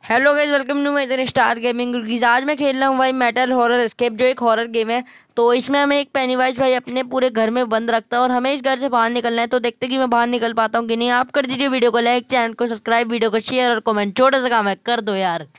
Hello guys, welcome to my star gaming गुरुजीज। आज मैं खेल रहा हूँ भाई मेटल हॉरर एस्केप, जो एक हॉरर गेम है। तो इसमें हमें एक पेनीवाइज भाई अपने पूरे घर में बंद रखता है और हमें इस घर से बाहर निकलना है। तो देखते हैं कि मैं बाहर निकल पाता हूँ कि नहीं। आप कर दीजिए वीडियो को लाइक, चैनल को सब्सक्राइब, वीडियो को शेयर और कमेंट, छोटा सा काम है, कर दो यार।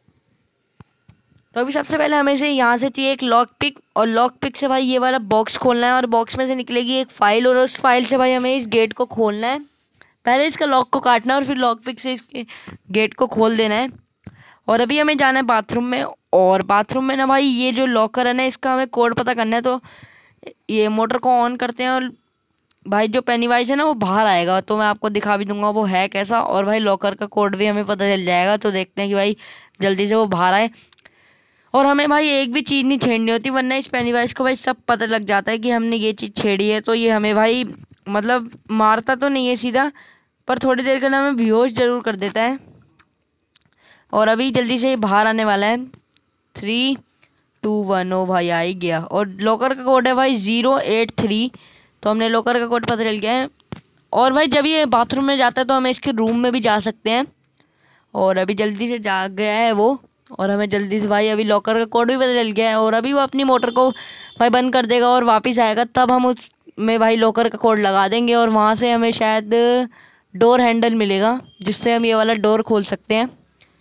तो अभी सबसे पहले हमें से यहाँ से चाहिए एक लॉक पिक, और लॉक पिक से भाई ये वाला बॉक्स खोलना है और बॉक्स में से निकलेगी एक फाइल, और उस फाइल से भाई हमें इस गेट को खोलना है। पहले इसका लॉक को काटना है और फिर लॉक पिक से इसके गेट को खोल देना है। और अभी हमें जाना है बाथरूम में, और बाथरूम में ना भाई ये जो लॉकर है ना, इसका हमें कोड पता करना है। तो ये मोटर को ऑन करते हैं और भाई जो पेनीवाइज है ना वो बाहर आएगा, तो मैं आपको दिखा भी दूंगा वो है कैसा। और भाई लॉकर का कोड भी हमें पता चल जाएगा। तो देखते हैं कि भाई जल्दी से वो बाहर आए। और हमें भाई एक भी चीज़ नहीं छेड़नी होती, वरना इस पेनीवाइज को भाई सब पता लग जाता है कि हमने ये चीज़ छेड़ी है। तो ये हमें भाई मतलब मारता तो नहीं है सीधा, पर थोड़ी देर के लिए हमें बेहोश जरूर कर देता है। और अभी जल्दी से ये बाहर आने वाला है। 3 2 1। ओ भाई आ ही गया। और लॉकर का कोड है भाई 083। तो हमने लॉकर का कोड पता चल गया है। और भाई जब ये बाथरूम में जाता है तो हम इसके रूम में भी जा सकते हैं। और अभी जल्दी से जा गया है वो। और हमें जल्दी से भाई अभी लॉकर का कोड भी पता चल गया है। और अभी वो अपनी मोटर को भाई बंद कर देगा और वापस आएगा, तब हम उसमें भाई लॉकर का कोड लगा देंगे। और वहाँ से हमें शायद डोर हैंडल मिलेगा, जिससे हम ये वाला डोर खोल सकते हैं।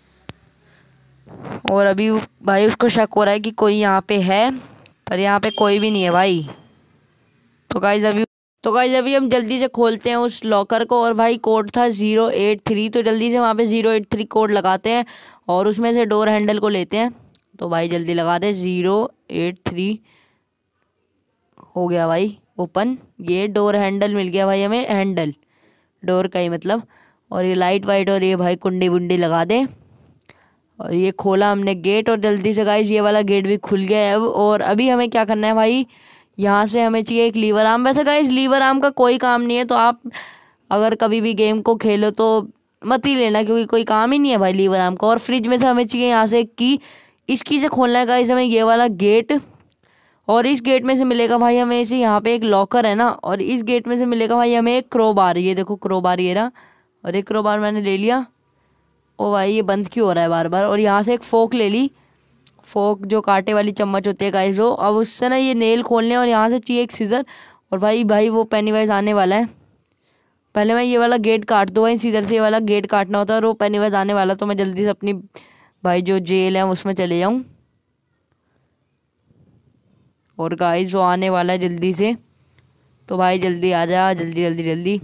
और अभी भाई उसको शक हो रहा है कि कोई यहाँ पे है, पर यहाँ पे कोई भी नहीं है भाई। तो गाइज अभी हम जल्दी से खोलते हैं उस लॉकर को। और भाई कोड था 083, तो जल्दी से वहाँ पे 083 कोड लगाते हैं और उसमें से डोर हैंडल को लेते हैं। तो भाई जल्दी लगा दे। 083 हो गया भाई ओपन। ये डोर हैंडल मिल गया भाई हमें, हैंडल डोर का ही मतलब। और ये लाइट वाइट और ये भाई कुंडी वुंडी लगा दे। और ये खोला हमने गेट, और जल्दी से गाइस ये वाला गेट भी खुल गया है अब। और अभी हमें क्या करना है भाई, यहाँ से हमें चाहिए एक लीवर आर्म। वैसे गाइस लीवर आर्म का कोई काम नहीं है, तो आप अगर कभी भी गेम को खेलो तो मत ही लेना, क्योंकि कोई काम ही नहीं है भाई लीवर आर्म का। और फ्रिज में से हमें चाहिए यहाँ से एक की, इस की से खोलना है गाइस हमें ये वाला गेट। और इस गेट में से मिलेगा भाई हमें इसे, यहाँ पे एक लॉकर है ना, और इस गेट में से मिलेगा भाई हमें एक क्रोबार। ये देखो क्रोबार ये रहा, और एक क्रोबार मैंने ले लिया। ओ भाई ये बंद क्यों हो रहा है बार बार। और यहाँ से एक फोक ले ली, फोक जो कांटे वाली चम्मच होती है गाइस वो। अब उससे ना ये नेल खोलने, और यहाँ से चाहिए एक सीजर। और भाई भाई वो पेनीवाइज आने वाला है। पहले मैं ये वाला गेट काट दूँ, भाई सीजर से ये वाला गेट काटना होता है। और वो पेनीवाइज आने वाला, तो मैं जल्दी से अपनी भाई जो जेल है उसमें चले जाऊँ। और गाइस वो आने वाला है जल्दी से, तो भाई जल्दी आ जा, जल्दी जल्दी जल्दी।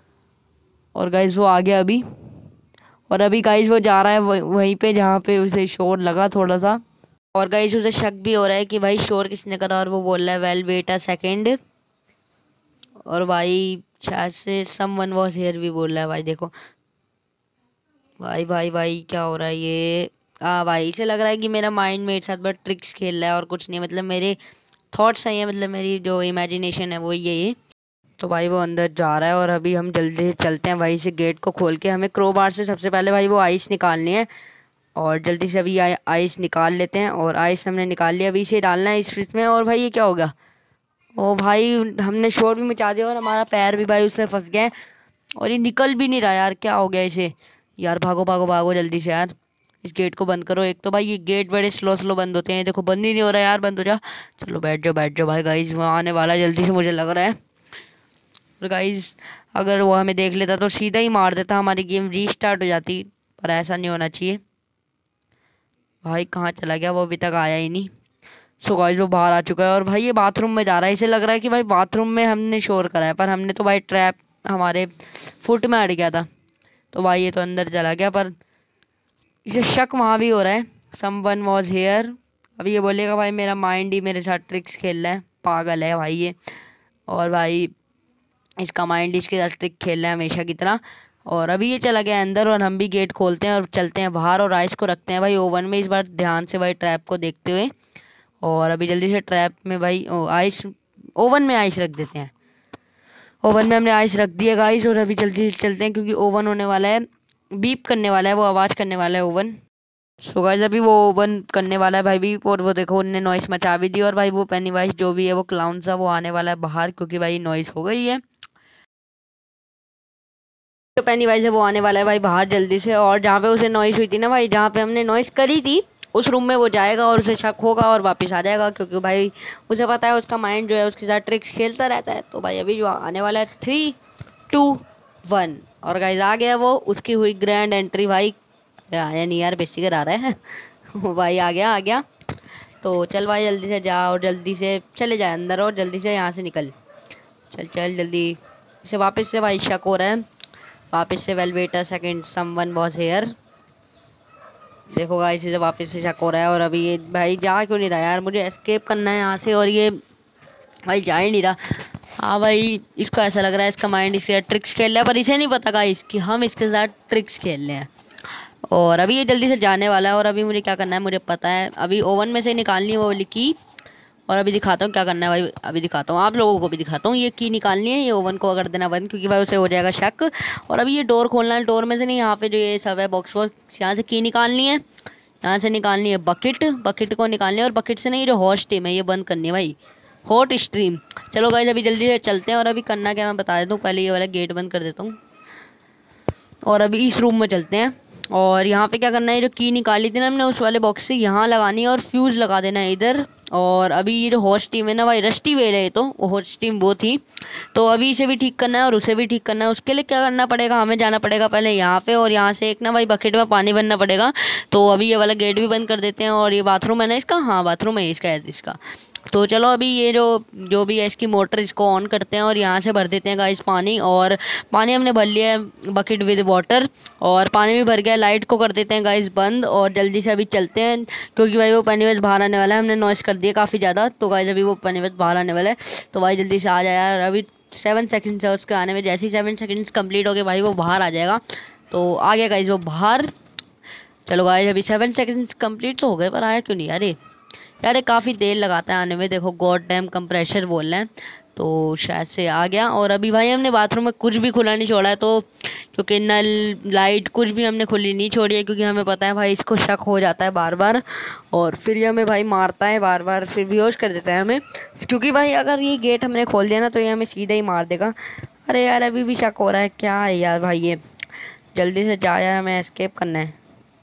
और गाइस वो आ गया अभी। और अभी गाइस वो जा रहा है वहीं पे जहाँ पे उसे शोर लगा थोड़ा सा। और गाइस उसे शक भी हो रहा है कि भाई शोर किसने करा, और वो बोल रहा है वेल वेट अ सेकेंड। और भाई शायद से समवन वॉज हियर भी बोल रहा है भाई। देखो भाई भाई भाई क्या हो रहा है ये। भाई इसे लग रहा है कि मेरा माइंड मेरे साथ बस ट्रिक्स खेल रहा है और कुछ नहीं। मतलब मेरे थॉट्स सही है, मतलब मेरी जो इमेजिनेशन है वो ये। तो भाई वो अंदर जा रहा है, और अभी हम जल्दी से चलते हैं भाई से गेट को खोल के। हमें क्रोबार से सबसे पहले भाई वो आइस निकालनी है। और जल्दी से अभी आइस निकाल लेते हैं। और आइस हमने निकाल लिया, अभी इसे डालना है इस फ्रिज में। और भाई ये क्या हो गया। ओ भाई हमने शोर भी मचा दिया, और हमारा पैर भी भाई उसमें फंस गया है। और ये निकल भी नहीं रहा यार, क्या हो गया इसे। यार भागो भागो भागो जल्दी से यार, इस गेट को बंद करो। एक तो भाई ये गेट बड़े स्लो स्लो बंद होते हैं, देखो बंद ही नहीं हो रहा यार। बंद हो जा, चलो बैठ जाओ भाई। गाइस वो आने वाला है जल्दी से, मुझे लग रहा है। और गाइस अगर वो हमें देख लेता तो सीधा ही मार देता, हमारी गेम रीस्टार्ट हो जाती। पर ऐसा नहीं होना चाहिए। भाई कहाँ चला गया वो, अभी तक आया ही नहीं। सो गाइस वो बाहर आ चुका है, और भाई ये बाथरूम में जा रहा है। इसे लग रहा है कि भाई बाथरूम में हमने शोर करा है, पर हमने तो भाई ट्रैप हमारे फुट में अड़ गया था। तो भाई ये तो अंदर चला गया, पर इसे शक वहाँ भी हो रहा है, समवन वॉज हेयर। अब ये बोलेगा भाई मेरा माइंड ही मेरे साथ ट्रिक्स खेल रहा है, पागल है भाई ये। और भाई इसका माइंड इसके साथ ट्रिक खेल रहा है हमेशा की तरह। और अभी ये चला गया अंदर, और हम भी गेट खोलते हैं और चलते हैं बाहर। और आइस को रखते हैं भाई ओवन में, इस बार ध्यान से भाई ट्रैप को देखते हुए। और अभी जल्दी से ट्रैप में भाई आइस, ओवन में आइस रख देते हैं। ओवन में हमने आइस रख दिया गाइस। और अभी जल्दी से चलते हैं, क्योंकि ओवन होने वाला है, बीप करने वाला है, वो आवाज़ करने वाला है ओवन। सो गाइस अभी वो ओवन करने वाला है भाई बीप। और वो देखो उनने नॉइस मचा भी दी। और भाई वो पेनीवाइज जो भी है वो क्लाउन सा वो आने वाला है बाहर, क्योंकि भाई नॉइस हो गई है। तो पेनी वाइज है वो आने वाला है भाई बाहर जल्दी से, और जहाँ पे उसे नॉइस हुई थी ना भाई, जहाँ पे हमने नॉइस करी थी उस रूम में वो जाएगा और उसे शक होगा और वापस आ जाएगा, क्योंकि भाई उसे पता है उसका माइंड जो है उसके साथ ट्रिक्स खेलता रहता है। तो भाई अभी जो आने वाला है 3, 2, 1 और गाइज आ गया वो, उसकी हुई ग्रैंड एंट्री भाई। आया नहीं यार, बेसी कर आ रहा है वो भाई आ गया। तो चल भाई जल्दी से जा और जल्दी से चले जाए अंदर और जल्दी से यहाँ से निकल। चल जल्दी इसे वापस से भाई शक हो रहा है, वापस से well wait a second someone was here. देखो गाइस इसे वापस से शक हो रहा है, और अभी ये भाई जा क्यों नहीं रहा यार, मुझे एस्केप करना है यहाँ से और ये भाई जा ही नहीं रहा। हाँ भाई इसको ऐसा लग रहा है इसका माइंड इसके साथ ट्रिक्स खेल रहा है, पर इसे नहीं पता गाइस कि हम इसके साथ ट्रिक्स खेल रहे हैं। और अभी ये जल्दी से जाने वाला है, और अभी मुझे क्या करना है मुझे पता है, अभी ओवन में से निकालनी है वो वाली की, और अभी दिखाता हूँ क्या करना है भाई। अभी दिखाता हूँ आप लोगों को भी दिखाता हूँ, ये की निकालनी है, ये ओवन को कर देना बंद, क्योंकि भाई उसे हो जाएगा शक। और अभी ये डोर खोलना है, डोर में से नहीं, यहाँ पे जो ये सब है बॉक्स वॉक्स, यहाँ से की निकालनी है, यहाँ से निकालनी है बकेट को निकालनी है, और बकेट से नहीं जो हॉट स्ट्रीम है ये बंद करनी है भाई, हॉट स्ट्रीम। चलो गाइस अभी जल्दी से चलते हैं, और अभी करना क्या मैं बता देता हूँ, पहले ये वाला गेट बंद कर देता हूँ और अभी इस रूम में चलते हैं। और यहाँ पे क्या करना है, जो की निकाली थी ना हमने उस वाले बॉक्स से यहाँ लगानी है और फ्यूज़ लगा देना है इधर। और अभी ये जो हॉट स्टीम है ना भाई, रस्टी वेल है ये, तो वो हॉट स्टीम वो थी, तो अभी इसे भी ठीक करना है और उसे भी ठीक करना है। उसके लिए क्या करना पड़ेगा, हमें जाना पड़ेगा पहले यहाँ पे, और यहाँ से एक ना भाई बकेट में पानी भरना पड़ेगा। तो अभी ये वाला गेट भी बंद कर देते हैं, और ये बाथरूम है ना इसका, हाँ बाथरूम है इसका। तो चलो अभी ये जो भी है इसकी मोटर इसको ऑन करते हैं, और यहाँ से भर देते हैं गाइस पानी। और पानी हमने भर लिया है बकेट विद वाटर, और पानी भी भर गया। लाइट को कर देते हैं गाइस बंद, और जल्दी से अभी चलते हैं, क्योंकि भाई वो पेनीवाइज बाहर आने वाला है, हमने नॉइस कर दिया काफ़ी ज़्यादा। तो गाइस अभी वो पेनीवाइज बाहर आने वाला है, तो भाई जल्दी से आ जाए यार। अभी 7 सेकेंड्स है उसके आने में, जैसे ही 7 सेकेंड्स कंप्लीट हो गए भाई वो बाहर आ जाएगा। तो आ गया गाइस वो बाहर। चलो गाइस अभी 7 सेकेंड्स कंप्लीट तो हो गए, पर आया क्यों नहीं अरे यार, काफ़ी देर लगाता है आने में। देखो गॉड डैम कंप्रेशर बोल रहे हैं, तो शायद से आ गया। और अभी भाई हमने बाथरूम में कुछ भी खुला नहीं छोड़ा है, तो क्योंकि नल लाइट कुछ भी हमने खुली नहीं छोड़ी है, क्योंकि हमें पता है भाई इसको शक हो जाता है बार बार, और फिर ये हमें भाई मारता है बार बार, फिर बेहोश कर देता है हमें, क्योंकि भाई अगर ये गेट हमने खोल दिया ना तो ये हमें सीधा ही मार देगा। अरे यार अभी भी शक हो रहा है, क्या है यार भाई ये, जल्दी से जा यार, हमें एस्केप करना है।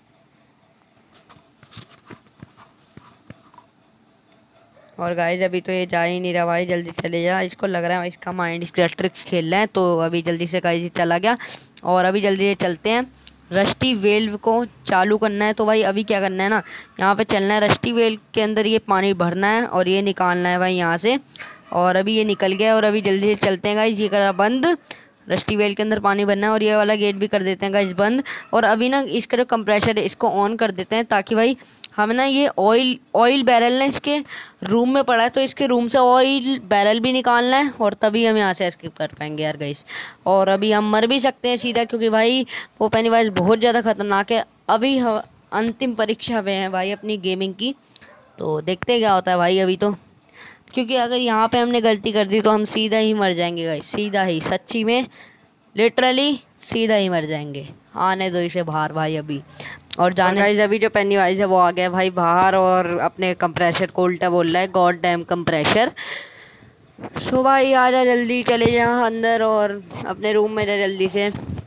और गाइस अभी तो ये जा ही नहीं रहा भाई, जल्दी चले जा, इसको लग रहा है इसका माइंड इसके ट्रिक्स खेल रहा है। तो अभी जल्दी से गाइस चला गया, और अभी जल्दी से चलते हैं। रस्टी वेल्व को चालू करना है, तो भाई अभी क्या करना है ना, यहाँ पे चलना है, रस्टी वेल्व के अंदर ये पानी भरना है और ये निकालना है भाई यहाँ से। और अभी ये निकल गया, और अभी जल्दी से चलते हैं गाइस, ये करा बंद, रस्टी वेल के अंदर पानी भरना है, और ये वाला गेट भी कर देते हैं गाइस बंद। और अभी ना इसका जो कंप्रेशर है इसको ऑन कर देते हैं, ताकि भाई हम ना ये ऑयल बैरल ना इसके रूम में पड़ा है, तो इसके रूम से ऑयल बैरल भी निकालना है, और तभी हम यहाँ से एस्केप कर पाएंगे यार गाइस। और अभी हम मर भी सकते हैं सीधा, क्योंकि भाई वो पेनीवाइज बहुत ज़्यादा खतरनाक है। अभी अंतिम परीक्षा में है भाई अपनी गेमिंग की, तो देखते क्या होता है भाई अभी तो, क्योंकि अगर यहाँ पे हमने गलती कर दी तो हम सीधा ही मर जाएंगे गाइस, सीधा ही, सच्ची में लिटरली सीधा ही मर जाएंगे। आने दो इसे बाहर भाई अभी, और जाने गाइस अभी जो पेनीवाइज है वो आ गया भाई बाहर, और अपने कंप्रेसर को उल्टा बोल रहा है, गॉड डैम कंप्रेसर। सो भाई आ जा जल्दी, चले जा अंदर और अपने रूम में जा जल्दी से।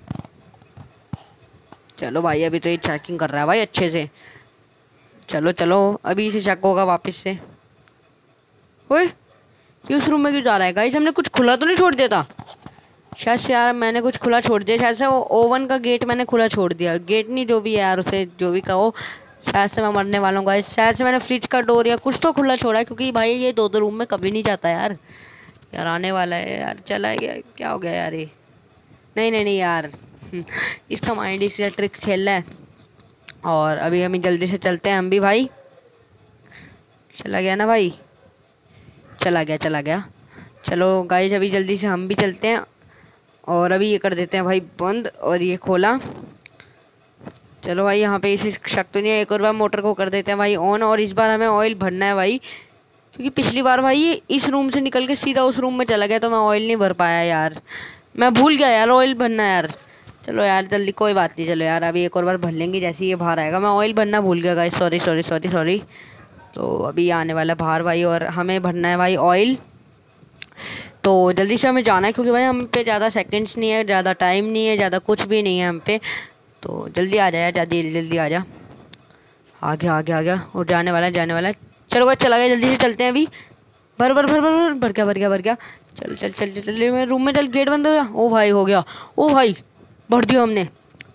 चलो भाई अभी तो ये चेकिंग कर रहा है भाई अच्छे से, चलो अभी इसे शक होगा वापस से। ओए ये उस रूम में क्यों जा रहा है गाइस, हमने कुछ खुला तो नहीं छोड़ दिया था शायद से यार, मैंने कुछ खुला छोड़ दिया शायद से, वो ओवन का गेट मैंने खुला छोड़ दिया, गेट नहीं जो भी है यार, उसे जो भी कहो, शायद से मैं मरने वाला हूँ गाइस। शायद से मैंने फ्रिज का डोर या कुछ तो खुला छोड़ा है, क्योंकि भाई ये दो रूम में कभी नहीं जाता यार आने वाला है यार, चला गया, क्या हो गया यार ये, नहीं यार इसका माइंड इसका ट्रिक खेल रहा है। और अभी हम जल्दी से चलते हैं हम भी भाई, चला गया ना भाई, चला गया। चलो गाइस अभी जल्दी से हम भी चलते हैं, और अभी ये कर देते हैं भाई बंद, और ये खोला। चलो भाई यहाँ पे इसे शक तो नहीं है, एक और बार मोटर को कर देते हैं भाई ऑन, और इस बार हमें ऑयल भरना है भाई, क्योंकि पिछली बार भाई ये इस रूम से निकल के सीधा उस रूम में चला गया, तो मैं ऑयल नहीं भर पाया यार, मैं भूल गया यार ऑयल भरना यार। चलो यार जल्दी, कोई बात नहीं, चलो यार अभी एक और बार भर लेंगे जैसे ही ये बाहर आएगा। मैं ऑयल भरना भूल गया गाइस, सॉरी। तो अभी आने वाला बाहर भाई, और हमें भरना है भाई ऑयल। तो जल्दी से हमें जाना है क्योंकि भाई हम पे ज़्यादा सेकंड्स नहीं है, ज़्यादा टाइम नहीं है, ज़्यादा कुछ भी नहीं है हम पे। तो जल्दी आ जाए, जल्दी जल्दी आ जा। आ गया आ गया आ गया, और जाने वाला है जाने वाला है। चलो भाई चला गया, जल्दी से चलते हैं अभी। भर भर भर भर भर गया भर गया भर गया। चल चल चल चल चल मैं रूम में चल, गेट बंद हो गया। ओ भाई हो गया, ओ भाई भर दिया हमने।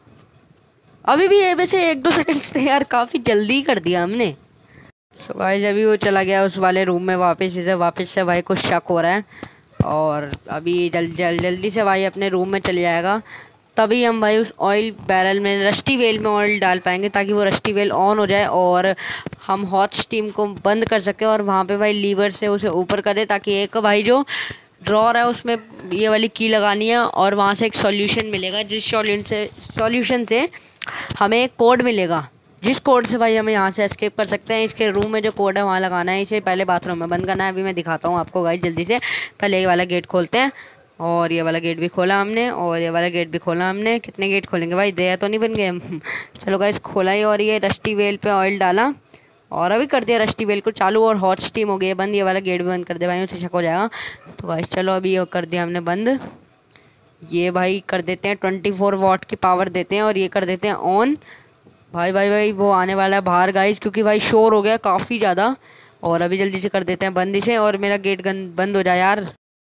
अभी भी ये वैसे 1-2 सेकंड्स थे यार, काफ़ी जल्दी कर दिया हमने। सो गाइस अभी वो चला गया उस वाले रूम में वापस। इसे वापस से भाई कुछ शक हो रहा है, और अभी जल्दी से भाई अपने रूम में चले जाएगा। तभी हम भाई उस ऑयल बैरल में, रस्टी वेल में ऑयल डाल पाएंगे, ताकि वो रस्टी वेल ऑन हो जाए और हम हॉट स्टीम को बंद कर सकें, और वहाँ पे भाई लीवर से उसे ऊपर करें, ताकि एक भाई जो ड्रॉर है उसमें ये वाली की लगानी है, और वहाँ से एक सॉल्यूशन मिलेगा, जिस सॉल्यूशन से हमें एक कोड मिलेगा, जिस कोड से भाई हमें यहाँ से एस्केप कर सकते हैं। इसके रूम में जो कोड है वहाँ लगाना है, इसे पहले बाथरूम में बंद करना है। अभी मैं दिखाता हूँ आपको गाइस, जल्दी से। पहले ये वाला गेट खोलते हैं, और ये वाला गेट भी खोला हमने, और ये वाला गेट भी खोला हमने। कितने गेट खोलेंगे भाई, दया तो नहीं बन गए चलो गाइस खोला ही, और ये रस्टी वेल पे ऑयल डाला, और अभी कर दिया रस्टी वेल को चालू, और हॉट स्टीम हो गई बंद। ये वाला गेट भी बंद कर दे भाई, उसे शक हो जाएगा। तो गाइस चलो अभी ये कर दिया हमने बंद। ये भाई कर देते हैं 24 वाट की पावर देते हैं, और ये कर देते हैं ऑन। भाई भाई भाई वो आने वाला है बाहर गाइस, क्योंकि भाई शोर हो गया काफ़ी ज़्यादा। और अभी जल्दी से कर देते हैं बंद इसे, और मेरा गेट बंद हो जाए यार।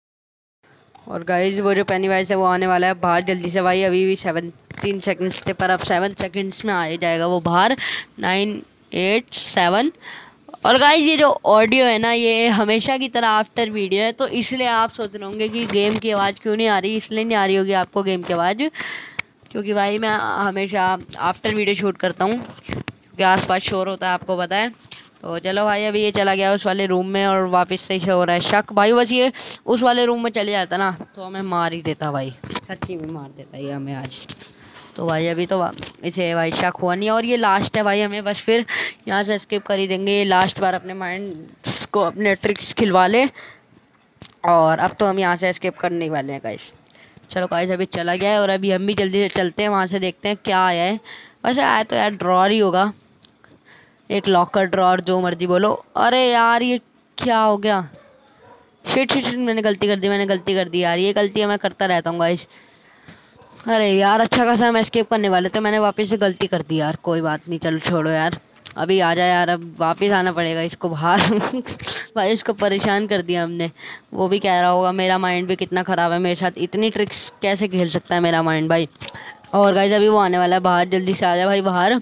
और गाइस वो जो पेनीवाइज है वो आने वाला है बाहर जल्दी से भाई। अभी भी 17 सेकंड्स थे, पर अब 7 सेकंड्स में आ ही जाएगा वो बाहर। 9 8 7। और गाइस ये जो ऑडियो है ना, ये हमेशा की तरह आफ्टर वीडियो है, तो इसलिए आप सोच रहे होंगे कि गेम की आवाज़ क्यों नहीं आ रही। इसलिए नहीं आ रही होगी आपको गेम की आवाज़, क्योंकि भाई मैं हमेशा आफ्टर वीडियो शूट करता हूँ, क्योंकि आसपास शोर होता है, आपको पता है। तो चलो भाई अभी ये चला गया उस वाले रूम में, और वापस से ही हो रहा है शक। भाई बस ये उस वाले रूम में चले जाता ना, तो हमें मार ही देता भाई, सच्ची में मार देता ये हमें आज। तो भाई अभी तो इसे भाई शक हुआ नहीं, और ये लास्ट है भाई, हमें बस फिर यहाँ से एस्केप कर ही देंगे। ये लास्ट बार अपने माइंड को अपने ट्रिक्स खिलवा ले, और अब तो हम यहाँ से एस्केप करने वाले हैं गाइस। चलो गाइस अभी चला गया है, और अभी हम भी जल्दी से चलते हैं वहाँ से, देखते हैं क्या आया है। वैसे आया तो यार ड्रॉर ही होगा, एक लॉकर ड्रॉर, जो मर्जी बोलो। अरे यार ये क्या हो गया, शिट शिट, मैंने गलती कर दी यार, ये गलती मैं करता रहता हूँ गाइस। अरे यार अच्छा खासा हम एस्केप करने वाले थे, मैंने वापस से गलती कर दी यार। कोई बात नहीं, चलो छोड़ो यार, अभी आ जाए यार, अब वापस आना पड़ेगा इसको बाहर भाई इसको परेशान कर दिया हमने। वो भी कह रहा होगा मेरा माइंड भी कितना ख़राब है, मेरे साथ इतनी ट्रिक्स कैसे खेल सकता है मेरा माइंड भाई। और गाइस अभी वो आने वाला है बाहर, जल्दी से आ जाए भाई बाहर।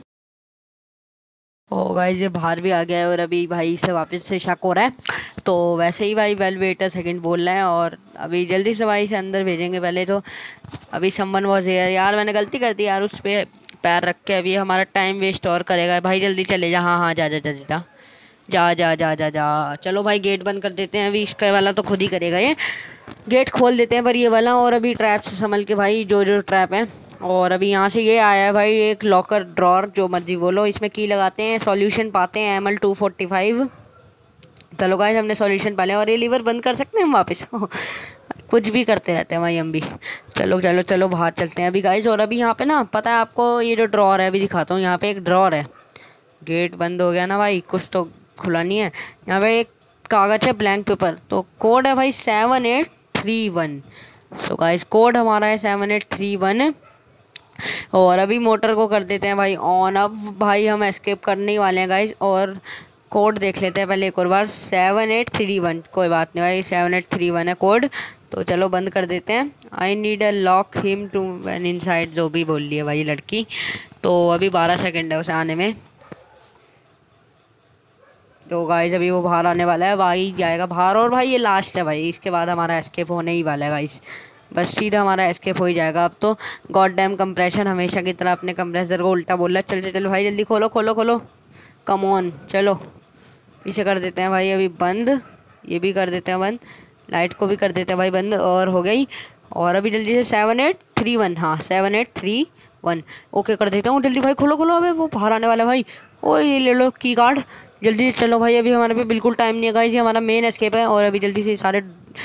ओ गाइस ये बाहर भी आ गया है, और अभी भाई से वापस से शक हो रहा है। तो वैसे ही भाई वेल वेट अ सेकंड बोल रहा है, और अभी जल्दी से भाई से अंदर भेजेंगे पहले तो। अभी समवन वाज हियर, यार मैंने गलती कर दी यार, उस पर पैर रख के। अभी हमारा टाइम वेस्ट और करेगा भाई, जल्दी चले जा। हाँ हाँ जा जा जा जा जा जा जा जा जा। चलो भाई गेट बंद कर देते हैं, अभी इसका वाला तो खुद ही करेगा ये। गेट खोल देते हैं पर ये वाला, और अभी ट्रैप से संभल के भाई, जो जो ट्रैप है। और अभी यहाँ से ये आया है भाई एक लॉकर ड्रॉर, जो मर्जी बोलो, इसमें की लगाते हैं, सॉल्यूशन पाते हैं ML 245। चलो गाइस हमने सॉल्यूशन पा लिया, और ये लीवर बंद कर सकते हैं हम वापस कुछ भी करते रहते हैं भाई हम भी। चलो चलो चलो बाहर चलते हैं अभी गाइस। और अभी यहाँ पे ना, पता है आपको, ये जो ड्रॉर है अभी दिखाता हूँ, यहाँ पे एक ड्रॉर है। गेट बंद हो गया ना भाई, कुछ तो खुला नहीं है। यहाँ पे एक कागज़ है, ब्लैंक पेपर, तो कोड है भाई 7831। सो गाइस कोड हमारा है 7831। और अभी मोटर को कर देते हैं भाई ऑन। अब भाई हम एस्केप करने ही वाले हैं गाइस, और कोड देख लेते हैं पहले एक और बार, 7831। कोई बात नहीं भाई, 7831 है कोड। तो चलो बंद कर देते हैं। I need a lock him to van inside, जो भी बोल रही है भाई लड़की। तो अभी 12 सेकंड है उसे आने में। तो गाइस अभी वो बाहर आने वाला है, भाई जाएगा बाहर। और भाई ये लास्ट है भाई, इसके बाद हमारा एस्केप होने ही वाला है गाइस, बस सीधा हमारा एस्केप हो ही जाएगा। अब तो गॉड डैम कंप्रेशन हमेशा की तरह अपने कंप्रेसर को उल्टा बोल रहा है। चलते चलो भाई जल्दी खोलो खोलो खोलो, कम ऑन। चलो इसे कर देते हैं भाई अभी बंद, ये भी कर देते हैं बंद, लाइट को भी कर देते हैं भाई बंद, और हो गई। और अभी जल्दी से 7831, हाँ 7831 ओके कर देता हूँ। जल्दी भाई खोलो खोलो, अबे वो बाहर आने वाला है भाई। ओ ये ले लो की कार्ड, जल्दी से चलो भाई, अभी हमारे पे बिल्कुल टाइम नहीं है गाइस, ये हमारा मेन एस्केप है। और अभी जल्दी से सारे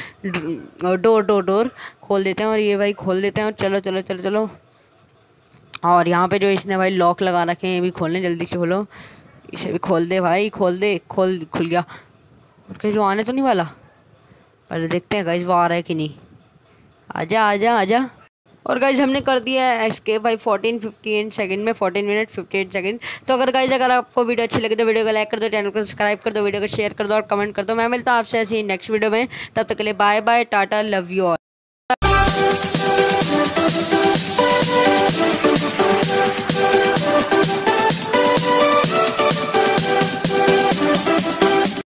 डोर खोल देते हैं, और ये भाई खोल देते हैं, और चलो चलो चलो चलो। और यहाँ पे जो इसने भाई लॉक लगा रखे हैं, ये भी खोलने, जल्दी से खोलो, इसे भी खोल दे भाई, खोल दे, खुल गया। और कहीं जो आने तो नहीं वाला, पहले देखते हैं गाइस वो आ रहा है कि नहीं। आजा आजा आजा। और गाइज हमने कर दिया है एस्केप भाई 14:58 सेकंड में, 14 मिनट 58 सेकंड। तो अगर आपको वीडियो अच्छी लगे तो वीडियो को लाइक कर दो, चैनल को सब्सक्राइब कर दो, वीडियो को शेयर कर दो और कमेंट कर दो। मैं मिलता हूँ आपसे ऐसे ही नेक्स्ट वीडियो में, तब तक के लिए bye bye, tata, love you all.